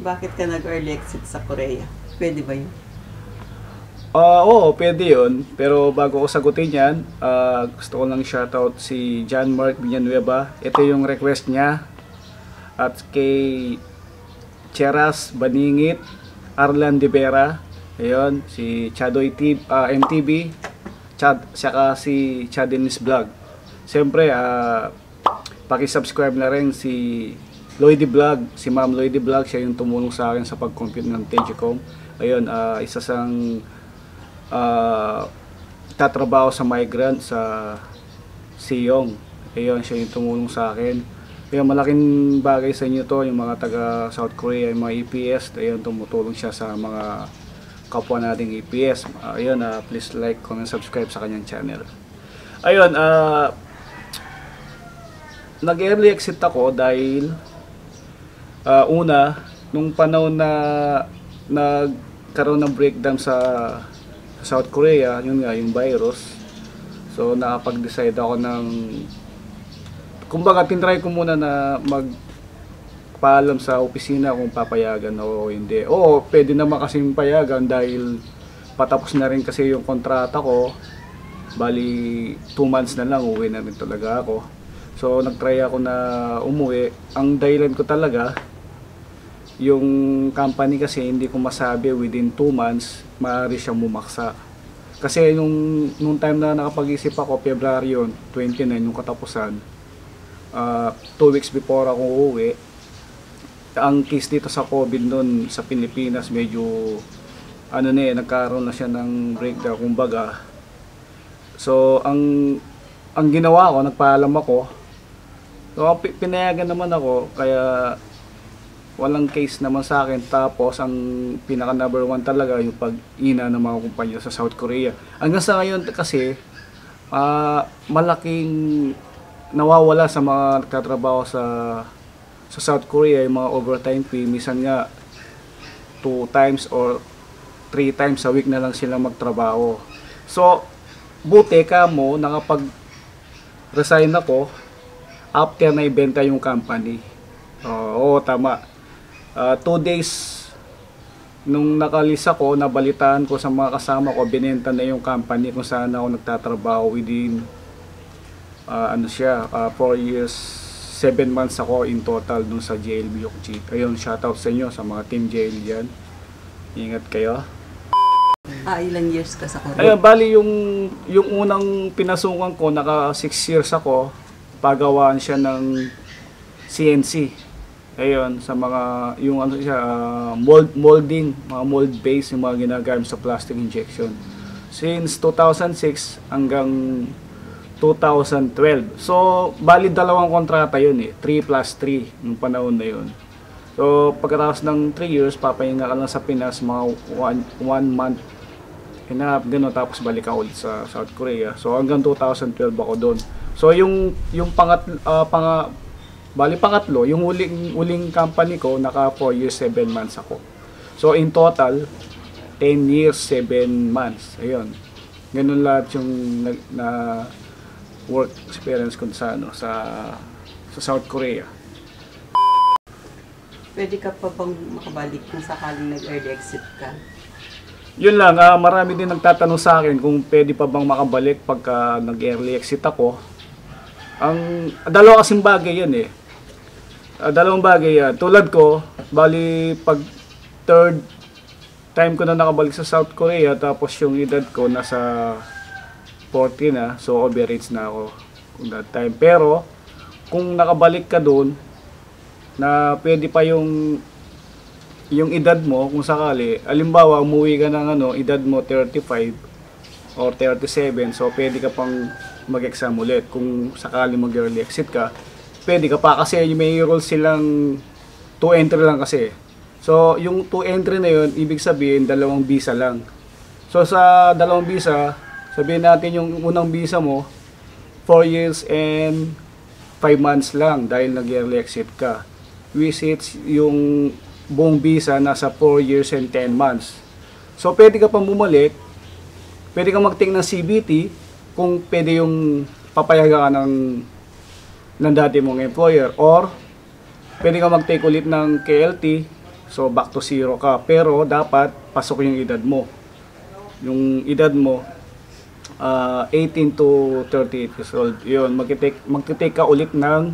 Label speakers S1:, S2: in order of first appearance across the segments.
S1: Bakit ka nag-early exit sa Korea? Pwede ba yun?
S2: Oo, pwede yun. Pero bago ko sagutin yan, gusto ko lang shoutout si John Mark Villanueva. Ito yung request niya. At kay Cheras Baningit, Arlan De Vera, ayun, si Chadoy MTV, Chad, saka si Chadinis Vlog. Siyempre, paki-subscribe na rin si Lloydie Vlog, si Ma'am Lloydie Vlog, siya yung tumulong sa akin sa pag-compute ng Tenjicom. Ayun, isa sang tatrabaho sa migrant sa Siyong. Ayun, siya yung tumulong sa akin. Kaya malaking bagay sa inyo to, yung mga taga South Korea, yung mga EPS, ayun, tumutulong siya sa mga kapwa nating EPS. Ayun, please like, comment, subscribe sa kanyang channel. Ayun, nag-early exit ako dahil una, nung panahon na nagkaroon ng breakdown sa South Korea, yun nga, yung virus. So, nakapag-decide ako ng kumbaga, tinry ko muna na magpaalam sa opisina kung papayagan o hindi. Oo, pwede naman kasing payagan dahil patapos na rin kasi yung kontrata ko. Bali, 2 months na lang, uwi na rin talaga ako. So, nagtry ako na umuwi. Ang dahilan ko talaga, yung company kasi hindi ko masabi within 2 months, maaari siyang bumaksa. Kasi nung time na nakapag-isip ako, February yun, 29 yung katapusan. 2 weeks before ako uuwi, ang case dito sa COVID noon sa Pilipinas medyo nagkaroon na siya ng breakdown kumbaga. So ang ginawa ko, nagpaalam ako. So pinayagan naman ako kaya walang case naman sa akin. Tapos ang pinaka number 1 talaga yung pag-ina ng mga kumpanya sa South Korea. Hanggang sa ngayon kasi malaking nawawala sa mga nagtatrabaho sa South Korea, yung mga overtime fee. Minsan nga 2 times or 3 times a week na lang sila magtrabaho. So buti ka mo nakapag-resign ako after na ibenta yung company. Oo, tama. 2 days nung nakalis ako, nabalitaan ko sa mga kasama ko, binenta na yung company kung saan ako nagtatrabaho within 4 years, 7 months ako in total dun sa JLB Yokchik. Ayun, shoutout sa inyo, sa mga team JL dyan. Ingat kayo.
S1: Ilang years ka sa Korea?
S2: Ayun, bali yung unang pinasukan ko, naka 6 years ako, pagawaan siya ng CNC. Ayun, sa mga, yung molding, mga mold base, yung mga ginagamit sa plastic injection. Since 2006 hanggang 2012. So, bali 2 kontrata yun 3+3 nung panahon na yun. So, pagkatapos ng 3 years, papahinga ka lang sa Pinas, mga 1 month and a half, gano'n, tapos balik ako ulit sa South Korea. So, hanggang 2012 ako doon. So, yung pangatlo, yung uling company ko, naka 4 years, 7 months ako. So, in total, 10 years, 7 months. Ayun. Ganun lahat yung work experience ko sa South Korea.
S1: Pwede ka pa bang makabalik kung sakaling nag-early exit ka?
S2: Yun lang, marami din nagtatanong sa akin kung pwede pa bang makabalik pagka nag-early exit ako. Ang dalawa kasing bagay yan dalawang bagay yan. Tulad ko, bali pag 3rd time ko na nakabalik sa South Korea, tapos yung edad ko nasa 40 na, so overage na ako that time. Pero kung nakabalik ka doon na pwede pa yung edad mo, kung sakali, alimbawa umuwi ka ng edad mo 35 or 37, so pwede ka pang mag-exam ulit. Kung sakali mag-early exit ka, pwede ka pa kasi may rules silang 2 entry lang kasi. So yung 2 entry na yun, ibig sabihin 2 visa lang. So sa 2 visa, sabihin natin yung unang visa mo 4 years and 5 months lang dahil nag-early exit ka. Which yung buong visa nasa 4 years and 10 months. So pwede ka pang bumalik, pwede ka mag-take ng CBT kung pwede yung papayagan ka ng dati mong employer, or pwede ka mag-take ulit ng KLT. So back to zero ka. Pero dapat pasok yung edad mo. Yung edad mo 18 to 38 years old. Yun, magte-take ka ulit ng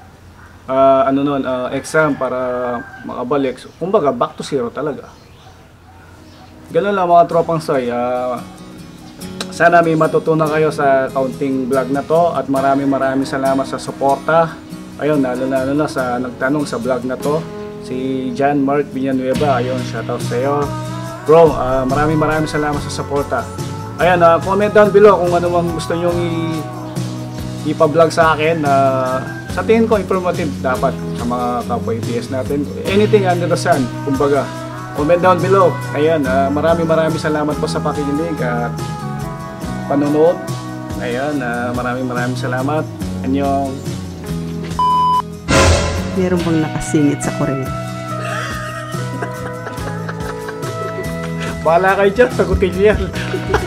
S2: exam para makabalik. So, kumbaga back to zero talaga. Ganun lang mga tropang soy. Sana may matutunan kayo sa counting vlog na to at maraming salamat sa suporta. Ayun, lalo na sa nagtanong sa vlog na to, si John Mark Villanueva. Ayun, shoutout sa iyo. Bro, maraming salamat sa suporta. Ayun, comment down below kung ano mang gusto nyo ipa-vlog sa akin. Sa tingin ko informative dapat sa mga kapwa ABS natin. Anything under the sun, kumbaga. Comment down below. Ayan, maraming salamat po sa pakikinig at panonood. Ayan, maraming salamat. Anyong.
S1: Meron bang nakasingit sa kuryente?
S2: Bahala kayo dyan, sagutin niyo yan.